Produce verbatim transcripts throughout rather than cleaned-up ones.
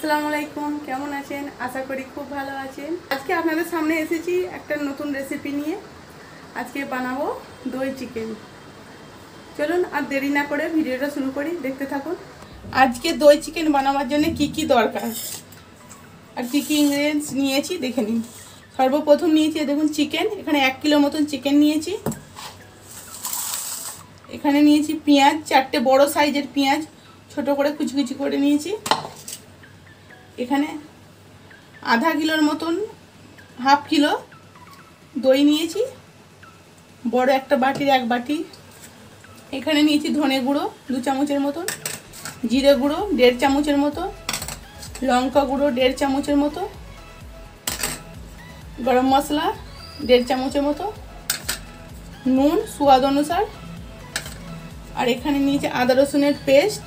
আসসালামু আলাইকুম, কেমন আছেন? আশা করি খুব ভালো আছেন। আজকে আপনাদের সামনে এসেছি একটা নতুন রেসিপি নিয়ে। আজকে বানাবো দই চিকেন। চলুন আর দেরি না করে ভিডিওটা শুরু করি, দেখতে থাকুন। আজকে দই চিকেন বানাবার জন্য কি কি দরকার আর কি কি ইনগ্রেডিয়েন্টস নিয়েছি দেখে নিন। সর্বপ্রথম নিয়েছি দেখুন চিকেন, এখানে এক কিলো মতন চিকেন নিয়েছি। এখানে নিয়েছি পেঁয়াজ, চারটে বড় সাইজের পেঁয়াজ ছোট করে কুচি কুচি করে নিয়েছি। এখানে আধা কিলোর মতন হাফ কিলো দই নিয়েছি, বড় একটা বাটির এক বাটি। এখানে নিয়েছি ধনে গুঁড়ো দু চামচের মতন, জিরে গুঁড়ো দেড় চামচের মতো, লঙ্কা গুঁড়ো দেড় চামচের মতো, গরম মশলা দেড় চামচের মতো, নুন স্বাদ অনুসার। আর এখানে নিয়েছি আদা রসুনের পেস্ট।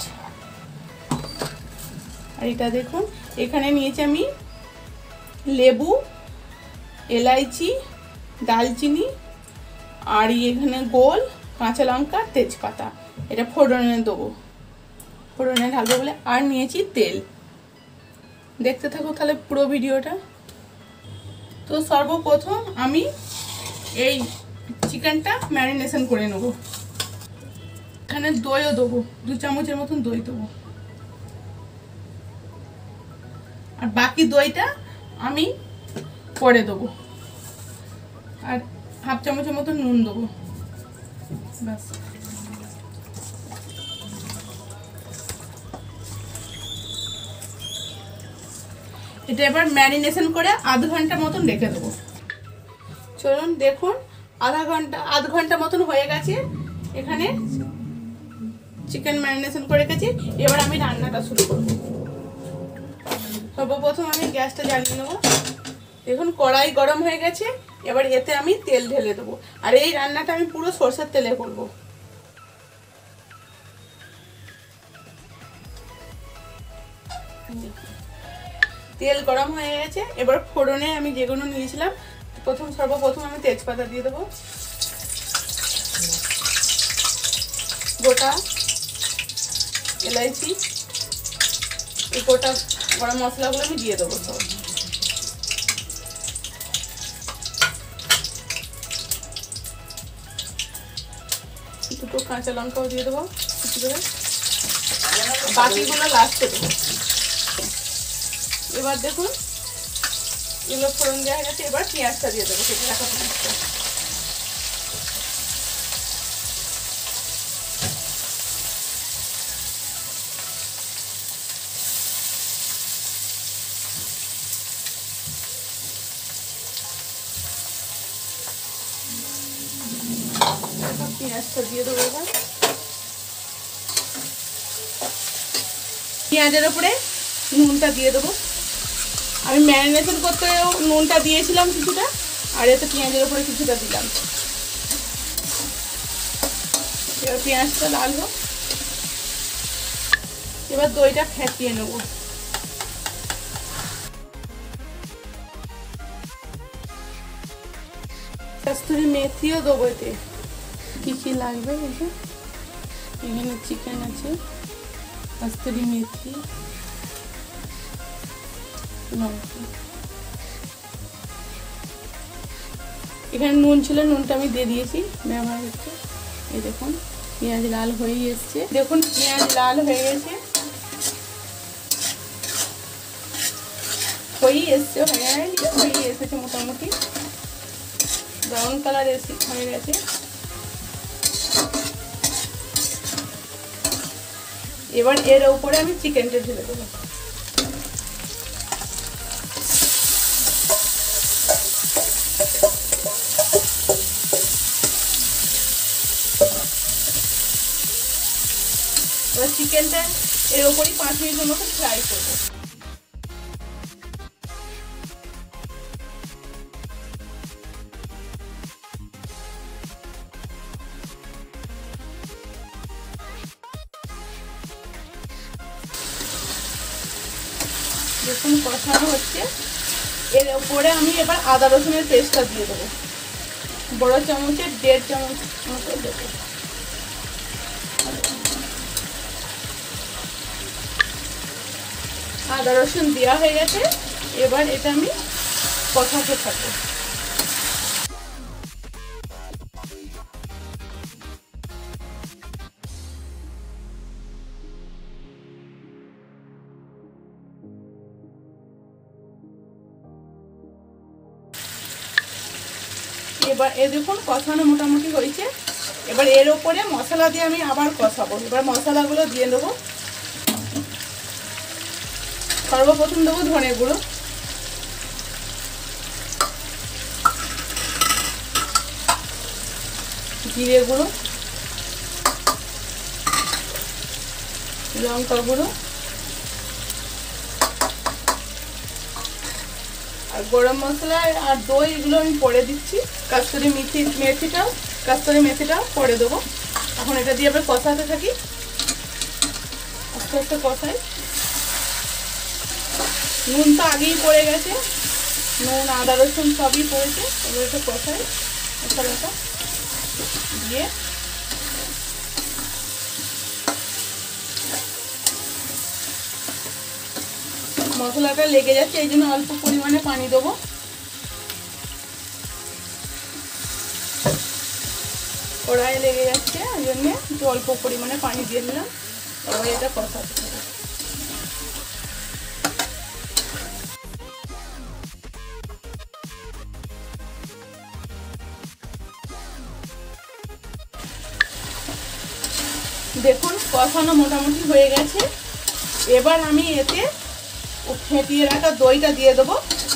আর এটা দেখুন, এখানে নিয়েছি আমি লেবু, এলাইচি, দালচিনি আর এখানে গোল কাঁচা লঙ্কা, তেজপাতা। এটা ফোড়নে দেবো, ফোড়নে ঢালবো বলে। আর নিয়েছি তেল। দেখতে থাকো তাহলে পুরো ভিডিওটা। তো সর্বপ্রথম আমি এই চিকেনটা ম্যারিনেশন করে নেব। এখানে দইও দেবো, দু চামচের মতন দই দেবো। আর বাকি দইটা আমি পরে দেবো। আর হাফ চামচের মতো নুন দেবো, ব্যাস। এটা এবার ম্যারিনেশন করে আধ ঘন্টা মতন রেখে দেবো। চলুন দেখুন, আধা ঘন্টা আধ ঘন্টা মতন হয়ে গেছে। এখানে চিকেন ম্যারিনেশন করে রেখেছি। এবার আমি রান্নাটা শুরু করবো। সর্বপ্রথম আমি গ্যাসটা জ্বালিয়ে নেবো। দেখুন কড়াই গরম হয়ে গেছে। এবার এতে আমি তেল ঢেলে দেবো। আর এই রান্নাটা আমি পুরো সরষের তেলে করব। তেল গরম হয়ে গেছে। এবার ফোড়নে আমি যেগুলো নিয়েছিলাম, প্রথম সর্বপ্রথম আমি তেজপাতা দিয়ে দেবো, গোটা এলাইচি, এই গোটা গরম মশলাগুলো আমি দিয়ে দেবো সব। দুটো কাঁচা লঙ্কাও দিয়ে দেবো কিছু করে, বাকিগুলো লাস্টে দেবো। এবার দেখুন এগুলো ফোড়ন দেওয়া গেছে। এবার পেঁয়াজটা দিয়ে দেবো, কেটে রাখা পেঁয়াজটা। পেঁয়াজটা দিয়ে দেবো। এবার পেঁয়াজের উপরে নুনটা দিয়ে দেবো। আমি ম্যারিনেশন করতে নুনটা দিয়েছিলাম কিছুটা, আর এতে পেঁয়াজের উপরে কিছুটা দিলাম। এবার পেঁয়াজটা লাল হোক। এবার দইটা ফেটিয়ে নেব। কস্তুরি মেথিও দেবো এতে। কি কি লাগবে? এখানে চিকেন আছে, কস্তুরি মেথি, এখানে নুন ছিল, নুনটা আমি দিয়ে দিয়েছি, ব্যবহার হচ্ছে। এই দেখুন পেঁয়াজ লাল হয়ে এসছে। দেখুন পেঁয়াজ লাল হয়ে গেছে, হয়ে এসছে, হয়ে এসেছে মোটামুটি ব্রাউন কালার এসে হয়ে গেছে। এবার এর উপরে আমি চিকেনটা ঢেলে দেবো। এবার চিকেনটা এর উপরই পাঁচ মিনিটের মতো ফ্রাই করবো। দেখুন কষানো হচ্ছে। এর উপরে আমি এবার আদা রসুনের পেস্টটা দিয়ে দেবো, বড় চামচের দেড় চামচ মতো দেবো। আদা রসুন দেওয়া হয়ে গেছে। এবার এটা আমি কষাতে থাকবো। এবার এ দেখুন কষানো মোটামুটি হয়েছে। এবার এর ওপরে মশলা দিয়ে আমি আবার কষাবো। এবার মশলাগুলো দিয়ে দেবো। সর্বপ্রথম দেবো ধনে গুঁড়ো, জিরে গুঁড়ো, লঙ্কা গুঁড়ো আর গরম মশলা আর দই, এগুলো আমি পরে দিচ্ছি। কাস্তুরি মেথি মেথিটাও কাস্তুরি মেথিটাও পরে দেবো। এখন এটা দিয়ে আবার কষাতে থাকি, আস্তে আস্তে কষাই। নুন তো আগেই পড়ে গেছে, নুন আদা রসুন সবই পড়েছে। এবার একটু কষাই মশলাটা দিয়ে। মশলাটা লেগে যাচ্ছে, এই জন্য অল্প পরিমাণে পানি দেবো। কড়াইয়ে লেগে যাচ্ছে, ওই জন্য একটু অল্প পরিমাণে পানি দিয়ে দিলাম। এবার এটা কষাতে হবে। দেখুন কষানো মোটামুটি হয়ে গেছে। এবার আমি এতে ফেটিয়ে রাখা দইটা দিয়ে দেবো।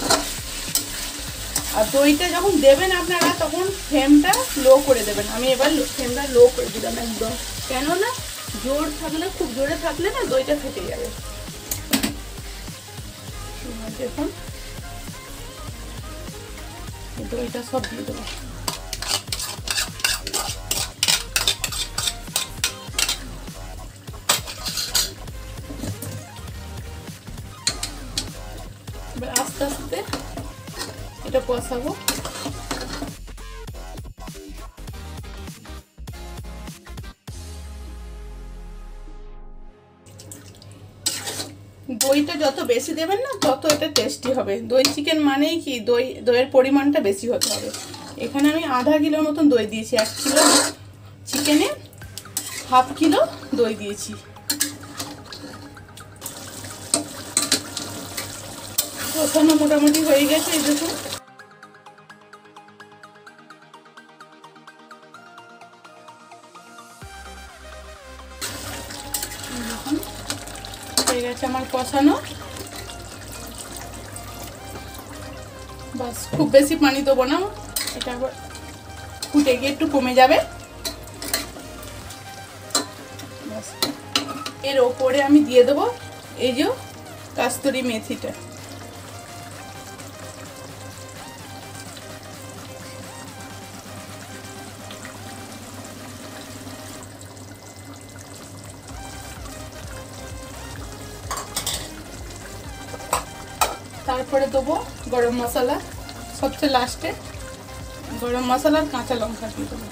আর দইটা যখন দেবেন আপনারা তখন ফ্লেমটা লো করে দেবেন। আমি এবার ফ্লেমটা লো করে দিলাম একদম, কেননা জোর থাকলে, খুব জোরে থাকলে না দইটা ফেটে যাবে। দেখুন দইটা সব দিয়ে দেবো। এবার আস্তে আস্তে এটা কষাবো। দইটা যত বেশি দেবেন না তত এটা টেস্টি হবে। দই চিকেন মানেই কি দই, দইয়ের পরিমাণটা বেশি হতে হবে। এখানে আমি আধা কিলোর মতন দই দিয়েছি। এক কিলো চিকেনে হাফ কিলো দই দিয়েছি। কষানো মোটামুটি হয়ে গেছে। এই দেখুন হয়ে গেছে আমার কষানো। বাস, খুব বেশি পানি দেবো না, এটা আবার ফুটে গিয়ে একটু কমে যাবে। এর ওপরে আমি দিয়ে দেবো এই যে কাস্তুরি মেথিটা। তারপরে দেবো গরম মশলা, সবচেয়ে লাস্টে গরম মশলার কাঁচা লঙ্কা দিয়ে দেবো।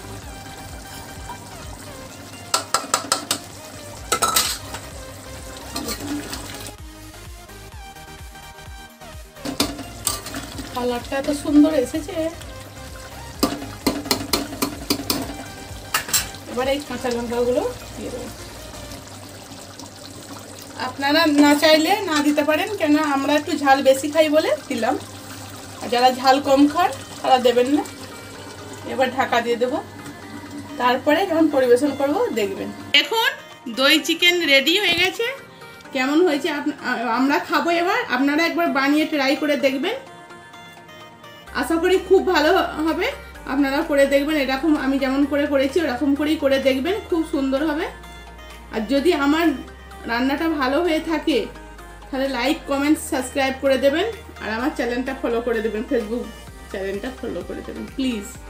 কালারটা এত সুন্দর এসেছে। এবার এই কাঁচা লঙ্কাগুলো দিয়ে দেবো। আপনারা না চাইলে না দিতে পারেন, কেন আমরা একটু ঝাল বেশি খাই বলে দিলাম। আর যারা ঝাল কম খান তারা দেবেন না। এবার ঢাকা দিয়ে দেবো, তারপরে যখন পরিবেশন করব দেখবেন। এখন দই চিকেন রেডি হয়ে গেছে। কেমন হয়েছে আমরা খাবো এবার। আপনারা একবার বানিয়ে ট্রাই করে দেখবেন, আশা করি খুব ভালো হবে। আপনারা করে দেখবেন, এরকম আমি যেমন করে করেছি ওরকম করেই করে দেখবেন, খুব সুন্দর হবে। আর যদি আমার রান্নাটা ভালো হয়ে থাকে তাহলে লাইক কমেন্ট সাবস্ক্রাইব করে দেবেন। আর আমার চ্যানেলটা ফলো করে দেবেন, ফেসবুক চ্যানেলটা ফলো করে দেবেন প্লিজ।